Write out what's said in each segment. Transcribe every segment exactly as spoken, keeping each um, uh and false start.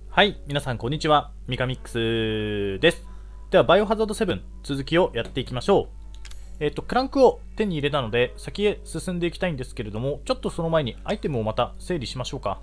はい、皆さんこんにちは。ミカミックスです。では、バイオハザードセブン続きをやっていきましょう。えっと、クランクを手に入れたので、先へ進んでいきたいんですけれども、ちょっとその前にアイテムをまた整理しましょうか。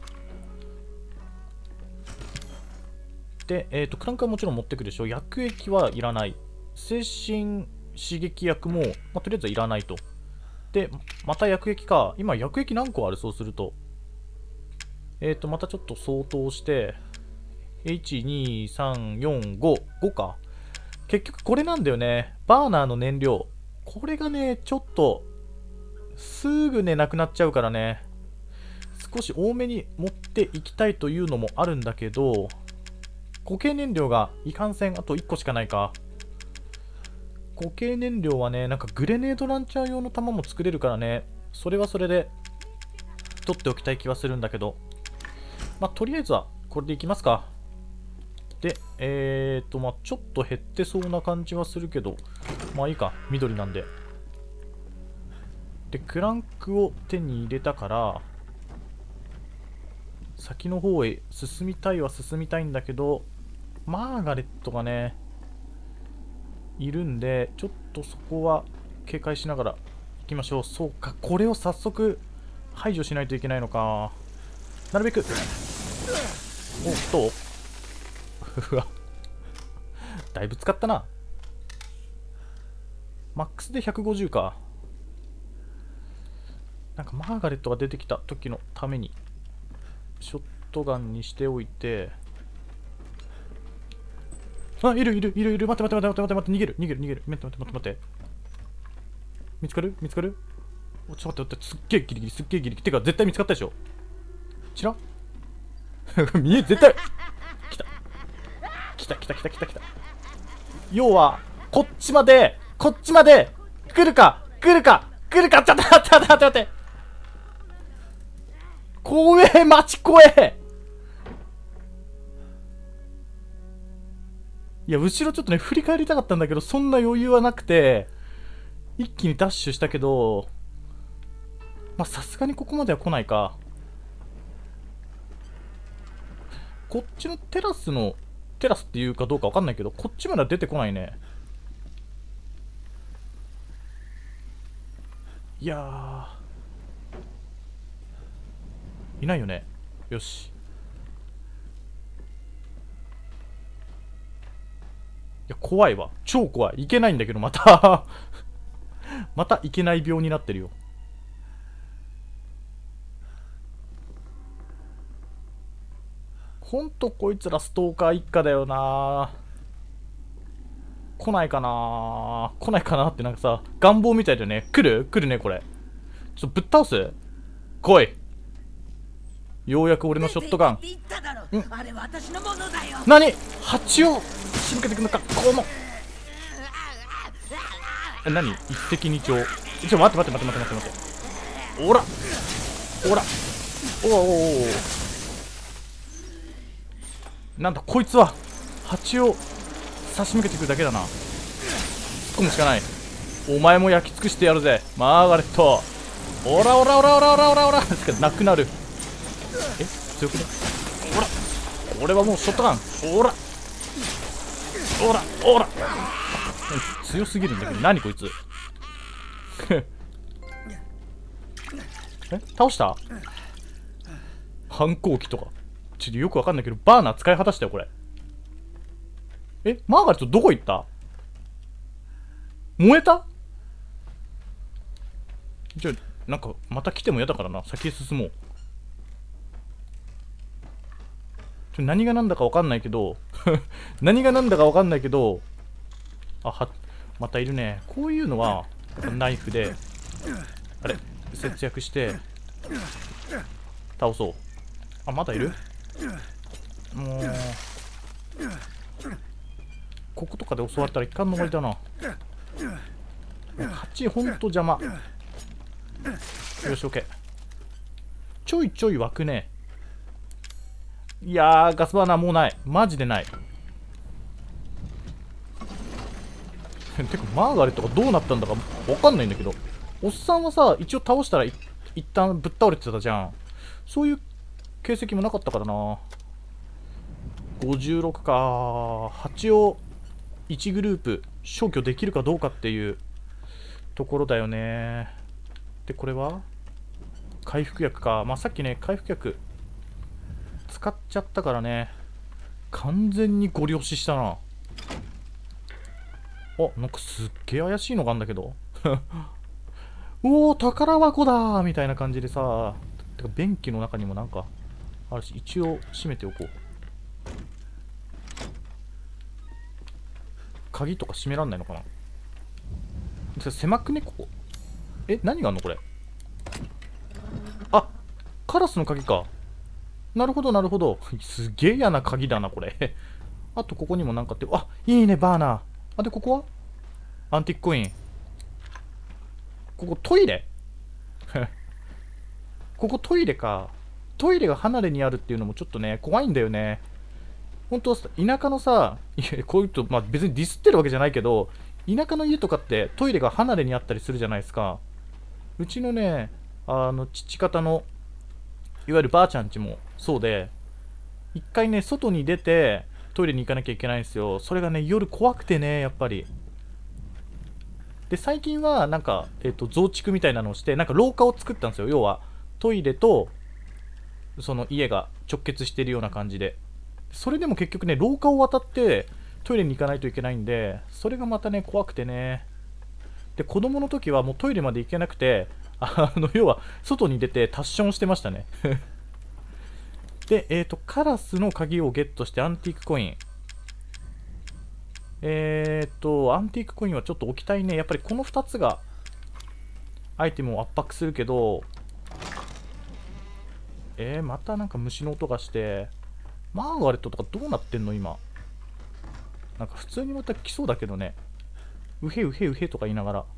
で、えっと、クランクはもちろん持ってくるでしょう。薬液はいらない。精神刺激薬も、まあ、とりあえずはいらないと。で、また薬液か。今、薬液何個ある？そうすると。えっと、またちょっと相当して、いち、に、さん、よん、ご、ごか。結局これなんだよね。バーナーの燃料。これがね、ちょっと、すぐね、なくなっちゃうからね。少し多めに持っていきたいというのもあるんだけど、固形燃料がいかんせんあといっこしかないか。固形燃料はね、なんかグレネードランチャー用の弾も作れるからね、それはそれで取っておきたい気はするんだけど、まあ、とりあえずはこれでいきますか。で、えーと、まあ、ちょっと減ってそうな感じはするけど、まあいいか、緑なんで。で、クランクを手に入れたから、先の方へ進みたいは進みたいんだけど、マーガレットがね、いるんで、ちょっとそこは警戒しながら行きましょう。そうか、これを早速排除しないといけないのか。なるべく。おっとうわだいぶ使ったな。マックスでひゃくごじゅうか。なんかマーガレットが出てきた時のためにショットガンにしておいて。あ、いるいるいるいる。待って待って待って待って待って、逃げる逃げる逃げる。待って待って待って待って。見つかる見つかる。お、ちょっと待って待って、すっげえギリギリすっげえギリギリ。てか絶対見つかったでしょ。ちら見え、絶対来た来た来た来た来た来た。要はこっちまでこっちまで来るか来るか来るか。ちょっと待って待って待って待って。怖え、待ち怖え。いや、後ろちょっとね、振り返りたかったんだけど、そんな余裕はなくて、一気にダッシュしたけど、まあ、さすがにここまでは来ないか。こっちのテラスの、テラスっていうかどうかわかんないけど、こっちまでは出てこないね。いやー、いないよね。よし。いや、怖いわ。超怖い。いけないんだけど、またまたいけない病になってるよ。ほんとこいつらストーカー一家だよな。来ないかな来ないかなってなんかさ、願望みたいだよね。来る来るね、これ。ちょっとぶっ倒す。来い。ようやく俺のショットガン。ん何蜂を仕向けてくんのか。このえ、何一石二鳥。ちょ、待って待って待って待って待って待って。おらおらおおおお。なんとこいつは蜂を差し向けてくるだけだな。突っ込むしかない。お前も焼き尽くしてやるぜ、マーガレット。オラオラオラオラオラオラオラなくなる。え、強くね。オラ、これはもうショットガン。オラオラオラ強すぎるんだけど、何こいつえ、倒した？反抗期とかちょっとよくわかんないけど、バーナー使い果たしたよこれ。え、マーガレットどこ行った？燃えた？じゃあなんかまた来ても嫌だからな、先へ進もう。ちょ、何が何だかわかんないけど何が何だかわかんないけど、あは、またいるね。こういうのはナイフであれ節約して倒そう。あ、まだいる。もうこことかで襲われたら一貫の終わりだな。蜂ほんと邪魔。よし、オッケー。ちょいちょい湧くね。いやー、ガスバーナーもうない。マジでない。てかマーガレットがどうなったんだかわかんないんだけど、おっさんはさ、一応倒したら一旦ぶっ倒れてたじゃん。そういう形跡もなかったからな。 ごじゅうろくか。はちをいちグループ消去できるかどうかっていうところだよね。でこれは回復薬か。まあさっきね回復薬使っちゃったからね、完全にゴリ押ししたな。あ、なんかすっげえ怪しいのがあるんだけどおお宝箱だみたいな感じでさ。てか便器の中にもなんかあるし、一応閉めておこう。鍵とか閉めらんないのかな。狭くねここ。え、何があんのこれ。あ、カラスの鍵か。なるほどなるほど。すげえ嫌な鍵だなこれあとここにもなんかって、あ、いいねバーナー。あ、でここはアンティックコイン。ここトイレここトイレか。トイレが離れにあるっていうのもちょっとね怖いんだよね。本当田舎のさ、いやこういうと、まあ、別にディスってるわけじゃないけど、田舎の家とかってトイレが離れにあったりするじゃないですか。うちのね、あの父方のいわゆるばあちゃん家もそうで、一回ね外に出てトイレに行かなきゃいけないんですよ。それがね夜怖くてね、やっぱり。で最近はなんか、えーと、増築みたいなのをして、なんか廊下を作ったんですよ。要はトイレとその家が直結しているような感じで。それでも結局ね廊下を渡ってトイレに行かないといけないんで、それがまたね怖くてね。で子供の時はもうトイレまで行けなくて、あの要は外に出てタッションしてましたねでえっ、ー、とカラスの鍵をゲットしてアンティークコイン。えっ、ー、とアンティークコインはちょっと置きたいね。やっぱりこのふたつがアイテムを圧迫するけど、えー、またなんか虫の音がして、マーガレットとかどうなってんの今。なんか普通にまた来そうだけどね。うへうへうへとか言いながら。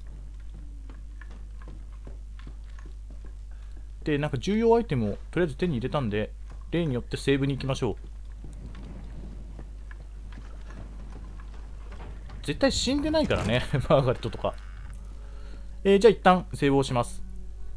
で、なんか重要アイテムをとりあえず手に入れたんで、例によってセーブに行きましょう。絶対死んでないからね、マーガレットとか。えー、じゃあ一旦セーブをします。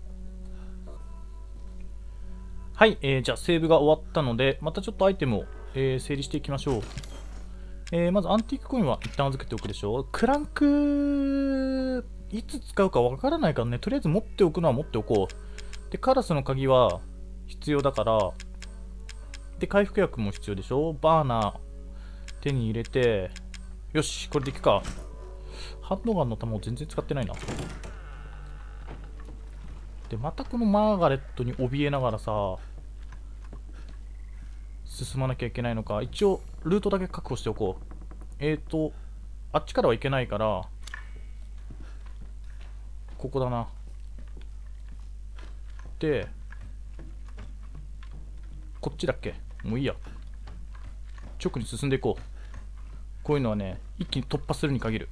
はい、えー、じゃあセーブが終わったので、またちょっとアイテムを、えー、整理していきましょう。えー、まずアンティークコインは一旦預けておくでしょ。クランク、いつ使うかわからないからね、とりあえず持っておくのは持っておこう。で、カラスの鍵は必要だから、で、回復薬も必要でしょ。バーナー手に入れて、よし、これでいくか。ハンドガンの弾を全然使ってないな。で、またこのマーガレットに怯えながらさ、進まなきゃいけないのか。一応、ルートだけ確保しておこう。えーと、あっちからは行けないから、ここだな。で、こっちだっけ？もういいや。直に進んでいこう。こういうのはね、一気に突破するに限る。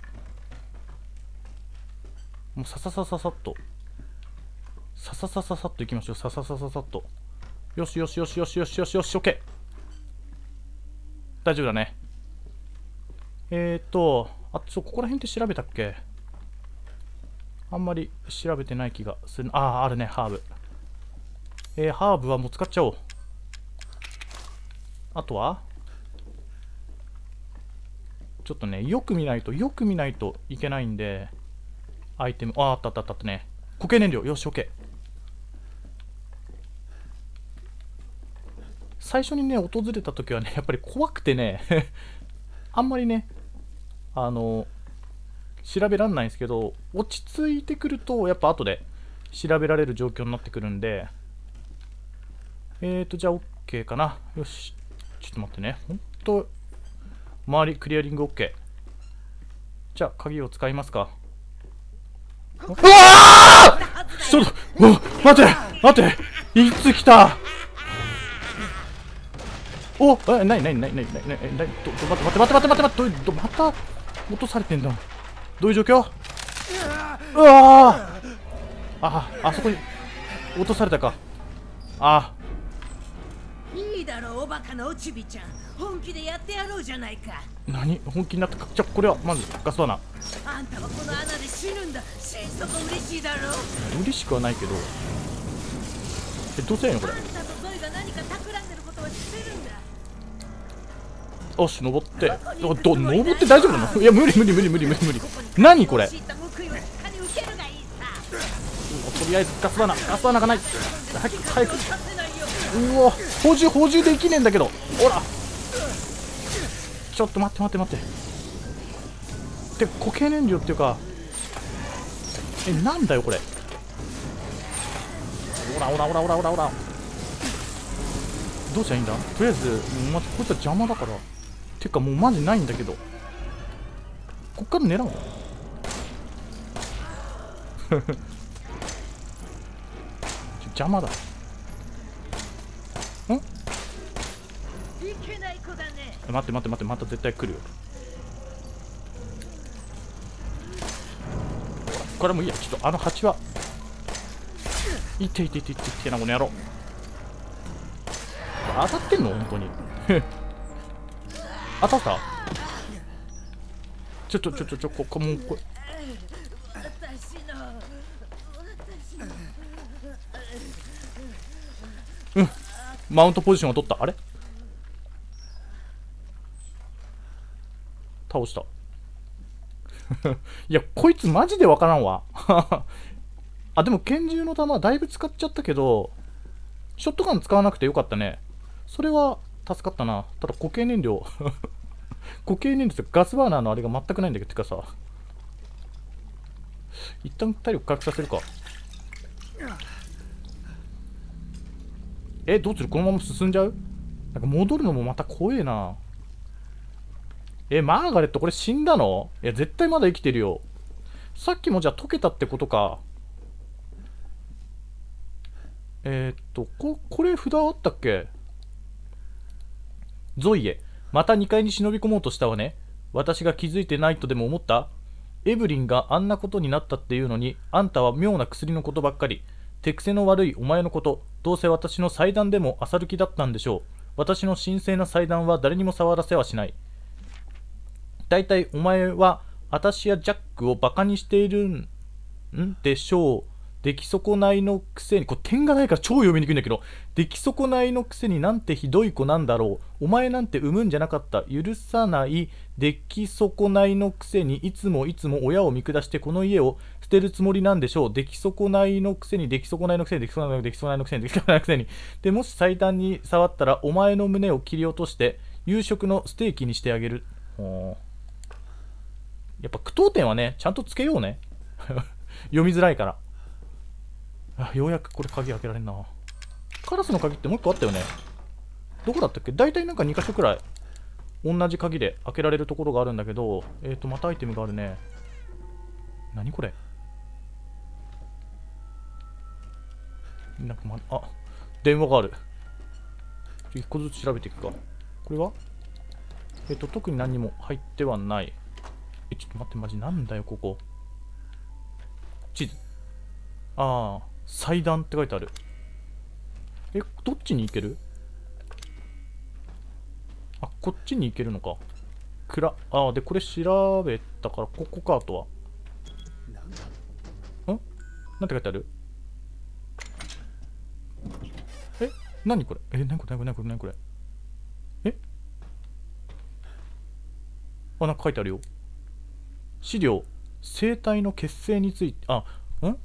もうさささささっと。さささささっといきましょう。さささささっと。よしよしよしよしよしよしよし、オッケー。大丈夫だね。えーと、あ、そう、ここら辺って調べたっけ？あんまり調べてない気がする。ああ、あるね、ハーブ。えー、ハーブはもう使っちゃおう。あとはちょっとね、よく見ないと、よく見ないといけないんで、アイテム、あ、あったあったあったね。固形燃料、よし、オッケー。最初にね、訪れた時はね、やっぱり怖くてね、あんまりね、あの、調べらんないんですけど、落ち着いてくると、やっぱ後で調べられる状況になってくるんで、えーと、じゃあ OK かな。よし。ちょっと待ってね。ほんと、周りクリアリング OK。じゃあ、鍵を使いますか。うわあ！ちょっと、待て待ていつ来た？おえ、なになになになになになに待って待って待って待って待って待って、また落とされてんだ。どういう状況？うわああ、あそこに落とされたか。ああ。いいだろう、おバカなおちびちゃん。本気でやってやろうじゃないか。 何？本気になったか。じゃあこれはまずガスバナー。 あんたはこの穴で死ぬんだ。心底嬉しいだろう。 嬉しくはないけど。え、どうせやんのこれ。 あんたとゾイが何か企んでることは知ってるんだ。 よし、登って。ど、ど、登って大丈夫なの？いや、無理無理無理無理無理無理。何これ。とりあえずガスバナ、ガスバナがない。早く、早く。うわ、補充、補充できねえんだけど。ほら。ちょっと待って待って待って。で、固形燃料っていうか。え、なんだよ、これ。ほらほらほらほらほらほら。どうしたらいいんだ？とりあえず、まずこいつは邪魔だから。てかもうマジないんだけど。こっから狙うの邪魔だ。ん？待って待って待って、また絶対来るよ。これもいいや。ちょっとあの蜂は。いっていっていっていっていってな、この野郎。当たってんの本当に。当たった？ちょちょちょちょちょここもうこれ。うん、マウントポジションを取った。あれ倒した。いや、こいつマジでわからんわ。あ、でも拳銃の弾だいぶ使っちゃったけど、ショットガン使わなくてよかったね。それは助かったな。ただ固形燃料。固形燃料ってガスバーナーのあれが全くないんだけど、てかさ。一旦体力回復させるか。え、どうする？このまま進んじゃう？なんか戻るのもまた怖えな。え、マーガレットこれ死んだの？いや、絶対まだ生きてるよ。さっきもじゃあ溶けたってことか。えー、っと、こ、これ札あったっけ？ゾイエ、またにかいに忍び込もうとしたわね。私が気づいてないとでも思った？エブリンがあんなことになったっていうのに、あんたは妙な薬のことばっかり。手癖の悪いお前のこと、どうせ私の祭壇でも漁る気だったんでしょう。私の神聖な祭壇は誰にも触らせはしない。だいたいお前は、私やジャックをバカにしているんでしょう。出来損ないのくせに、これ点がないから超読みにくいんだけど、出来損ないのくせになんてひどい子なんだろう。お前なんて産むんじゃなかった。許さない出来損ないのくせにいつもいつも親を見下してこの家を捨てるつもりなんでしょう。出来損ないのくせに出来損ないのくせに出来損ないの出来損ないのくせに出来損ないのくせに。で、もし祭壇に触ったらお前の胸を切り落として夕食のステーキにしてあげる。ほー。やっぱ句読点はね、ちゃんとつけようね。読みづらいから。あ、ようやくこれ鍵開けられんな。カラスの鍵ってもう一個あったよね。どこだったっけ？大体なんかに箇所くらい同じ鍵で開けられるところがあるんだけど、えーと、またアイテムがあるね。何これ？なんかま、あ、電話がある。一個ずつ調べていくか。これはえっと、特に何にも入ってはない。え、ちょっと待って、マジなんだよ、ここ。地図。ああ。祭壇って書いてある。え、どっちに行ける？あ、こっちに行けるのか。暗。ああ、で、これ調べたから、ここか、あとは。ん？なんて書いてある？え？何これ？え、何これ？何これ？何これ？何これ？え？あ、なんか書いてあるよ。資料。生体の結成について、あ、ん？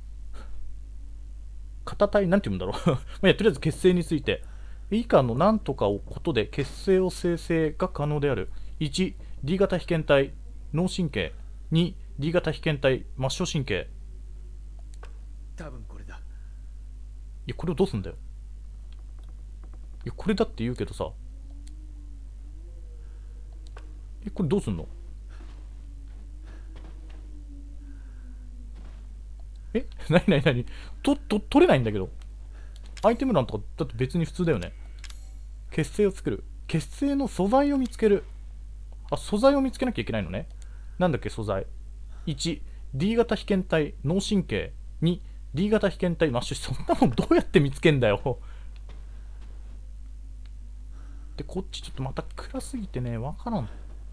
型体、なんて言うんだろう。まあ、いや、とりあえず結成について。以下の何とかをことで結成を生成が可能である。いち、D 型被験体、脳神経。に、D 型被験体、末梢神経。 多分これだ。 いや、これをどうすんだよ。いや、これだって言うけどさ。え、これどうすんの？え？なになになに？と、と、取れないんだけど。アイテム欄とか、だって別に普通だよね。結成を作る。結成の素材を見つける。あ、素材を見つけなきゃいけないのね。なんだっけ、素材。いち、D 型被験体、脳神経。に、D 型被験体、末梢。そんなもんどうやって見つけんだよ。で、こっちちょっとまた暗すぎてね、わからん。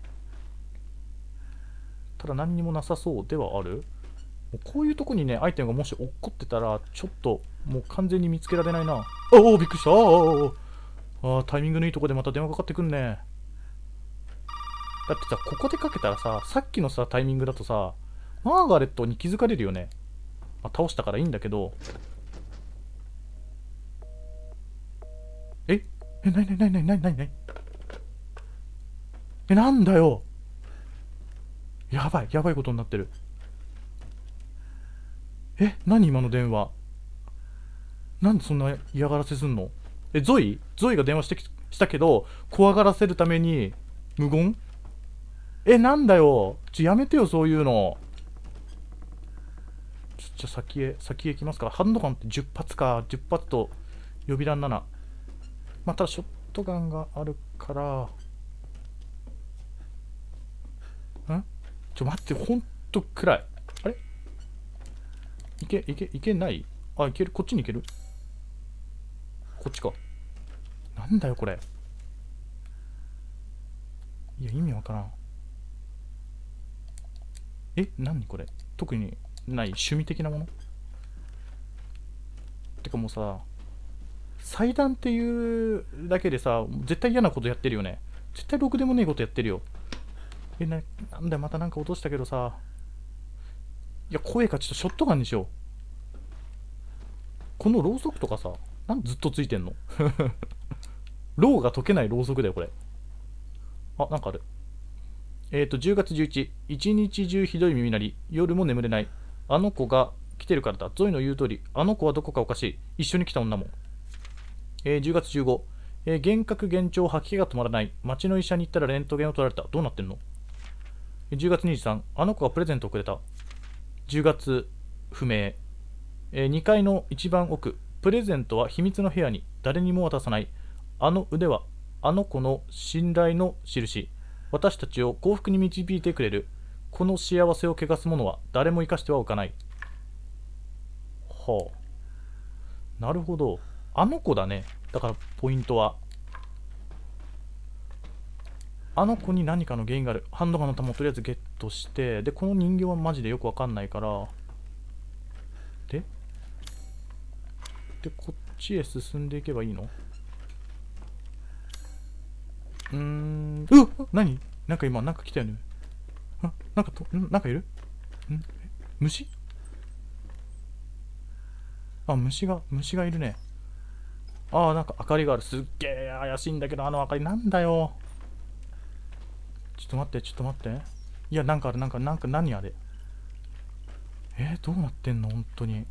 ただ何にもなさそうではある。もうこういうとこにね、アイテムがもし落っこってたら、ちょっともう完全に見つけられないな。ああ、びっくりした。ああ、タイミングのいいとこでまた電話かかってくんね。 だってさ、ここでかけたらさ、さっきのさタイミングだとさ、マーガレットに気づかれるよね。まあ、倒したからいいんだけど。ええ、なになになになになになになにえ、なんだよ。やばい、やばいことになってる。え、何今の電話。なんでそんな嫌がらせすんの？え、ゾイゾイが電話してきしたけど、怖がらせるために無言？え、なんだよ。ちょ、やめてよ、そういうの。ちょ、じゃ、先へ、先へ行きますから。ハンドガンってじゅっぱつか。じゅっぱつと予備弾なな。まあ、ただショットガンがあるから。んちょ、待って、ほんと暗い。あれいけ、いけ、いけない？あ、いける。こっちに行ける？こっちか。なんだよ、これ。いや、意味わからん。え、何これ？特にない趣味的なもの？てかもうさ、祭壇っていうだけでさ、絶対嫌なことやってるよね。絶対ろくでもねえことやってるよ。え、な、なんだよ、またなんか落としたけどさ。いや、声か、ちょっとショットガンにしよう。このろうそくとかさ、なんでずっとついてんの？ろうが溶けないろうそくだよ、これ。あ、なんかある。えっと、じゅうがつじゅういちにち、一日中ひどい耳鳴り、夜も眠れない。あの子が来てるからだ。ゾイの言う通り、あの子はどこかおかしい。一緒に来た女も。えー、じゅうがつじゅうごにち、えー、幻覚幻聴、吐き気が止まらない。町の医者に行ったらレントゲンを取られた。どうなってんの？じゅうがつにじゅうさんにち、あの子がプレゼントをくれた。じゅうがつ不明。えー、にかいの一番奥。プレゼントは秘密の部屋に。誰にも渡さない。あの腕は、あの子の信頼の印。私たちを幸福に導いてくれる。この幸せを汚す者は誰も生かしてはおかない。はあ。なるほど。あの子だね。だからポイントは。あの子に何かの原因がある。ハンドガンの弾をとりあえずゲットして、で、この人形はマジでよくわかんないから、で、で、こっちへ進んでいけばいいの？うーん、うっ何なんか今、なんか来たよね。あ、なんかと、んなんかいる？ん虫？あ、虫が、虫がいるね。ああ、なんか明かりがある。すっげえ怪しいんだけど、あの明かりなんだよ。ちょっと待って、ちょっと待って。いや、なんかある、なんか、なんか、何あれ。えー、どうなってんの本当に。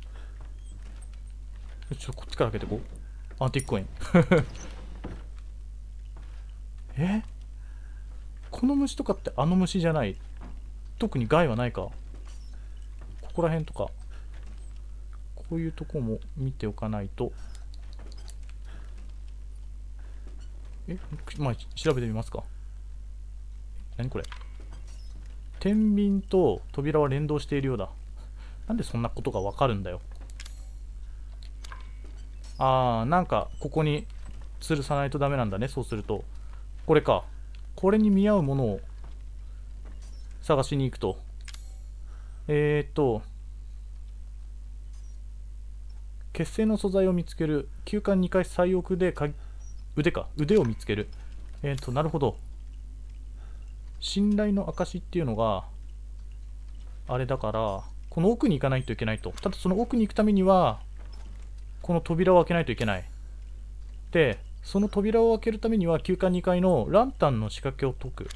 ちょっとこっちから開けてこう。アンティックコイン。えこの虫とかってあの虫じゃない？特に害はないか？ここら辺とか。こういうとこも見ておかないと。え、まあ、調べてみますか。何これ？天秤と扉は連動しているようだ。なんでそんなことがわかるんだよ。あー、なんかここに吊るさないとダメなんだね。そうすると。これか。これに見合うものを探しに行くと。えーっと、血清の素材を見つける。休館にかい最奥でか腕か。腕を見つける。えーっと、なるほど。信頼の証っていうのが、あれだから、この奥に行かないといけないと。ただその奥に行くためには、この扉を開けないといけない。で、その扉を開けるためには、休館にかいのランタンの仕掛けを解く。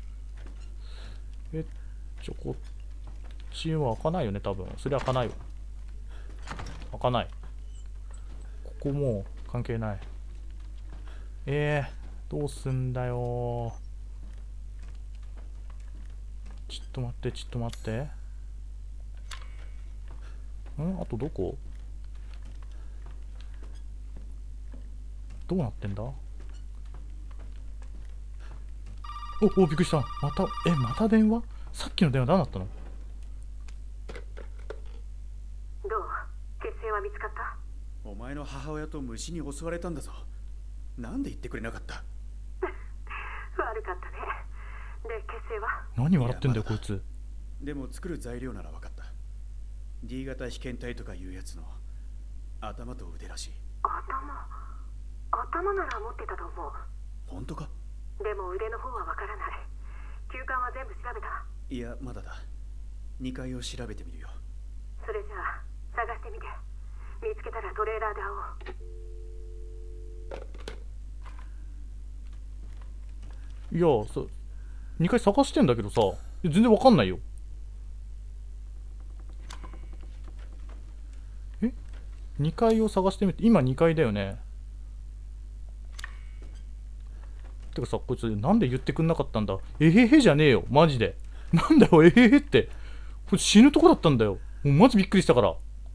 え、ちょ、こっちは開かないよね、多分。それは開かないよ。開かない。ここも関係ない。えー、どうすんだよ。ちょっと待って、ちょっと待って。んあとどこ？どうなってんだ？お、お、びっくりした。また、え、また電話？さっきの電話何だったの？ どう？血清は見つかった？ お前の母親と虫に襲われたんだぞ。なんで言ってくれなかった？ 悪かったね。で、血清は？ 何笑ってんだよ、こいつ。 でも作る材料なら分かった。 D 型被験体とかいうやつの頭と腕らしい。 頭頭なら持ってたと思う。 本当か？ でも腕の方は分からない。 休館は全部調べた？ いや、まだだ。にかいを調べてみるよ。 それじゃあ探してみて。見つけたらトレーラーで会おう。 いや、そにかい探してんだけどさ、全然わかんないよ。え ?に 階を探してみて、今にかいだよね。てかさ、こいつなんで言ってくんなかったんだ。えへへじゃねえよ、マジで。なんだよ、えへへって。これ死ぬとこだったんだよ。もうマジびっくりしたから。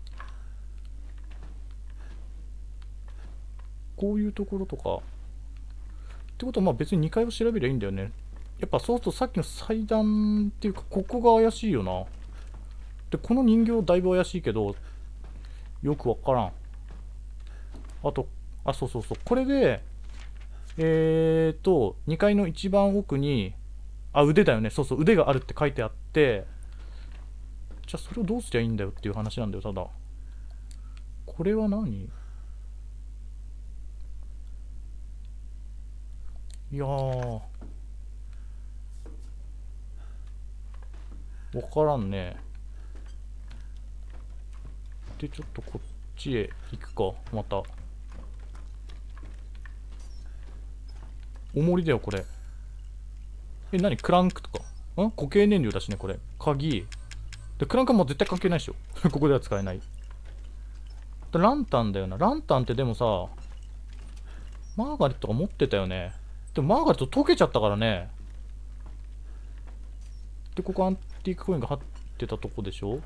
こういうところとか。ってことは、まあ別ににかいを調べりゃいいんだよね。やっぱそうするとさっきの祭壇っていうか、ここが怪しいよな。で、この人形だいぶ怪しいけど、よくわからん。あと、あ、そうそうそう。これで、えーと、にかいの一番奥に、あ、腕だよね。そうそう、腕があるって書いてあって、じゃあそれをどうすりゃいいんだよっていう話なんだよ、ただ。これは何？いやー。わからんね。で、ちょっとこっちへ行くか、また。重りだよ、これ。え、何クランクとか。ん固形燃料だしね、これ。鍵。で、クランクはもう絶対関係ないでしょ。ここでは使えない。で、ランタンだよな。ランタンってでもさ、マーガレットが持ってたよね。でもマーガレット溶けちゃったからね。で、ここアンティークコインが貼ってたとこでしょ。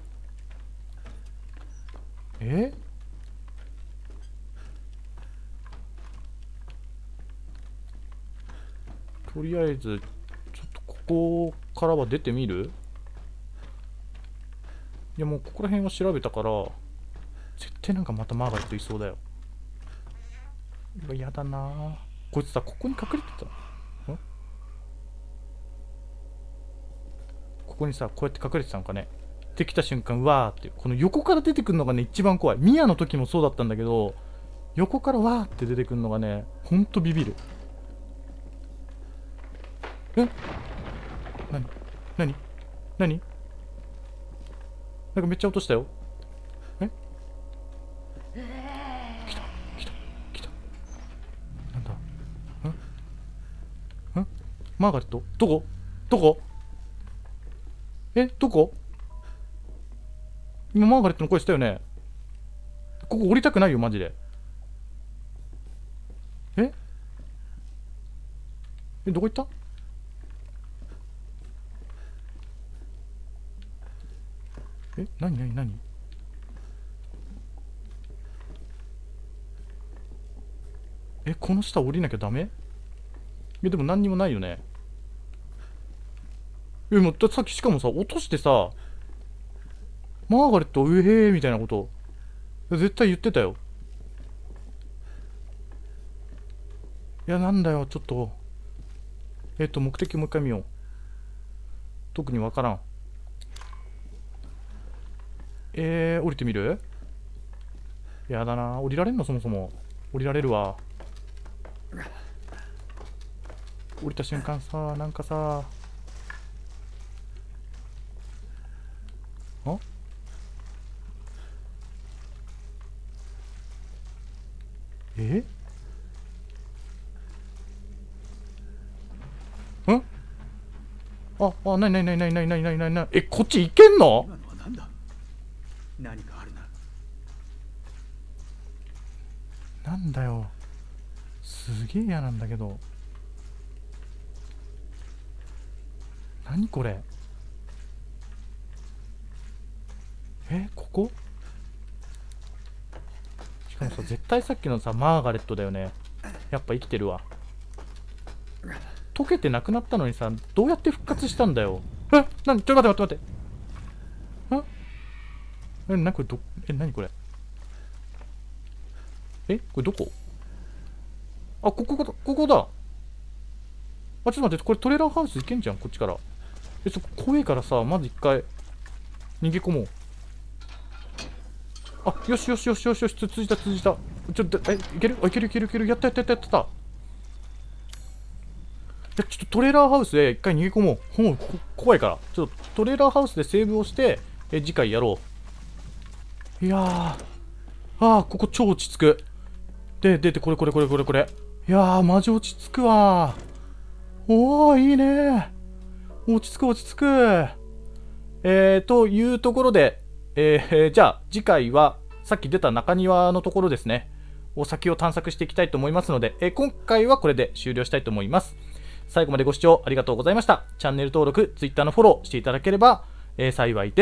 えとりあえず、ちょっとここからは出てみる？いやもうここら辺は調べたから、絶対なんかまたマーガレットいそうだよ。うわ、やだなぁ。こいつさ、ここに隠れてた。んここにさ、こうやって隠れてたのかね。できた瞬間、うわーって、この横から出てくるのがね、一番怖い。ミヤの時もそうだったんだけど、横からわーって出てくるのがね、ほんとビビる。え？なに？なに？なに？なんかめっちゃ落としたよ。え？来た来た来た。なんだ？ん？ん？マーガレット？どこ？どこ？え？どこ？今マーガレットの声したよね。ここ降りたくないよ、マジで。え？え、どこ行った？え、なになになに？え、この下降りなきゃダメ？え、でも何にもないよね。え、もうださっきしかもさ、落としてさ、マーガレット、うへーみたいなこと、絶対言ってたよ。いや、なんだよ、ちょっと。えっと、目的もう一回見よう。特にわからん。えー、降りてみる？やだな。降りられんのそもそも。降りられるわ。降りた瞬間さ、なんかさ。あ？え？ん？あ、あ、なになになになになになになになになにえ、こっち行けんの？ 今のは何だ？何かあるな。 なんだよ。すげえ嫌なんだけど。何これ？え、ここ？しかもさ、絶対さっきのさ、マーガレットだよね。やっぱ生きてるわ。溶けてなくなったのにさ、どうやって復活したんだよ。え、なに？ちょっと待って待って待って。え、え、なにこれど、え、なにこれ？え、これどこ？あ、ここだ、ここだ。あ、ちょっと待って、これトレーラーハウス行けんじゃん、こっちから。え、ちょっと怖いからさ、まず一回、逃げ込もう。あ、よしよしよしよしよし、続いた続いた。ちょっと、え、いける？あ、いけるいけるいける。やったやったやったやった。 やちょっとトレーラーハウスへ一回逃げ込もう。もうこ怖いから。ちょっとトレーラーハウスでセーブをして、え次回やろう。いやー。あー、ここ超落ち着く。で、で、で、これこれこれこれこれ。いやー、マジ落ち着くわー。おー、いいねー。落ち着く落ち着く。えー、というところで、えー、じゃあ次回はさっき出た中庭のところですね。お先を探索していきたいと思いますので、えー、今回はこれで終了したいと思います。最後までご視聴ありがとうございました。チャンネル登録、Twitter のフォローしていただければ、えー、幸いです。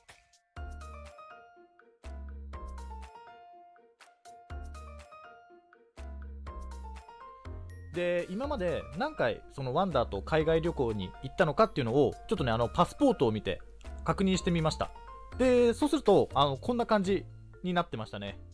で、今まで何回そのワンダーと海外旅行に行ったのかっていうのをちょっとね、あのパスポートを見て確認してみました。で、そうするとあのこんな感じになってましたね。